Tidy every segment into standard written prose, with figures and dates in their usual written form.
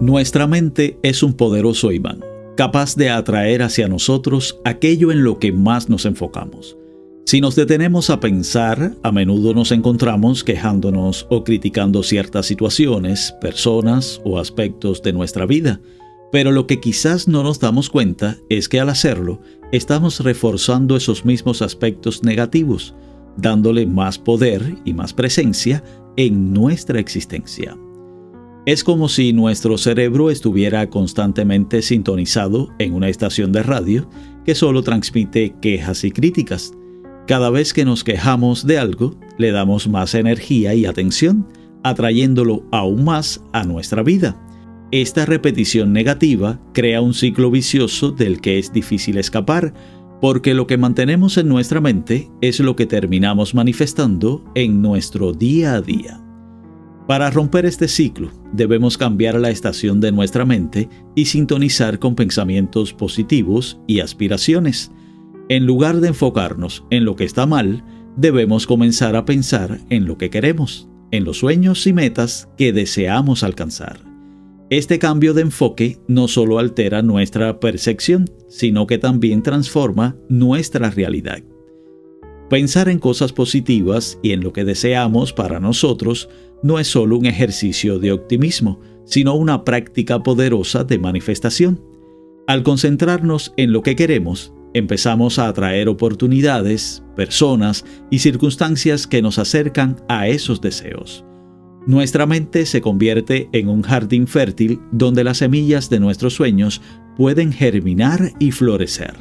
Nuestra mente es un poderoso imán, capaz de atraer hacia nosotros aquello en lo que más nos enfocamos. Si nos detenemos a pensar, a menudo nos encontramos quejándonos o criticando ciertas situaciones, personas o aspectos de nuestra vida. Pero lo que quizás no nos damos cuenta es que al hacerlo, estamos reforzando esos mismos aspectos negativos, dándole más poder y más presencia en nuestra existencia. Es como si nuestro cerebro estuviera constantemente sintonizado en una estación de radio que solo transmite quejas y críticas. Cada vez que nos quejamos de algo, le damos más energía y atención, atrayéndolo aún más a nuestra vida. Esta repetición negativa crea un ciclo vicioso del que es difícil escapar, porque lo que mantenemos en nuestra mente es lo que terminamos manifestando en nuestro día a día. Para romper este ciclo, debemos cambiar la estación de nuestra mente y sintonizar con pensamientos positivos y aspiraciones. En lugar de enfocarnos en lo que está mal, debemos comenzar a pensar en lo que queremos, en los sueños y metas que deseamos alcanzar. Este cambio de enfoque no solo altera nuestra percepción, sino que también transforma nuestra realidad. Pensar en cosas positivas y en lo que deseamos para nosotros no es solo un ejercicio de optimismo, sino una práctica poderosa de manifestación. Al concentrarnos en lo que queremos, empezamos a atraer oportunidades, personas y circunstancias que nos acercan a esos deseos. Nuestra mente se convierte en un jardín fértil donde las semillas de nuestros sueños pueden germinar y florecer.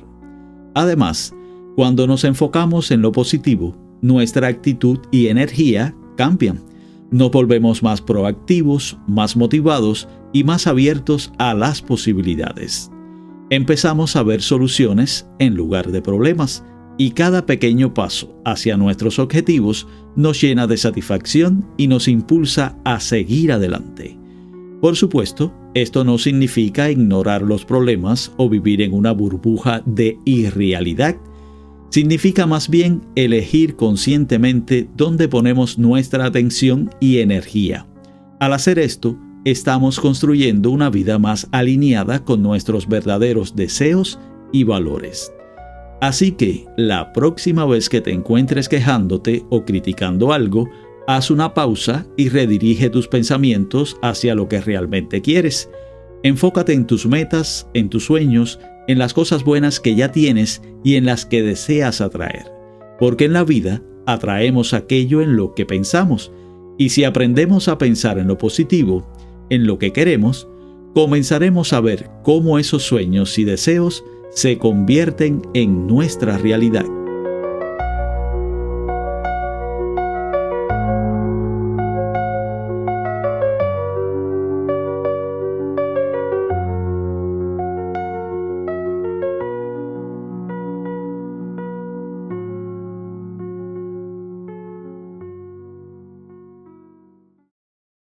Además, cuando nos enfocamos en lo positivo, nuestra actitud y energía cambian. Nos volvemos más proactivos, más motivados y más abiertos a las posibilidades. Empezamos a ver soluciones en lugar de problemas, y cada pequeño paso hacia nuestros objetivos nos llena de satisfacción y nos impulsa a seguir adelante. Por supuesto, esto no significa ignorar los problemas o vivir en una burbuja de irrealidad. Significa más bien elegir conscientemente dónde ponemos nuestra atención y energía. Al hacer esto, estamos construyendo una vida más alineada con nuestros verdaderos deseos y valores. Así que, la próxima vez que te encuentres quejándote o criticando algo, haz una pausa y redirige tus pensamientos hacia lo que realmente quieres. Enfócate en tus metas, en tus sueños, en las cosas buenas que ya tienes y en las que deseas atraer. Porque en la vida atraemos aquello en lo que pensamos. Y si aprendemos a pensar en lo positivo, en lo que queremos, comenzaremos a ver cómo esos sueños y deseos se convierten en nuestra realidad.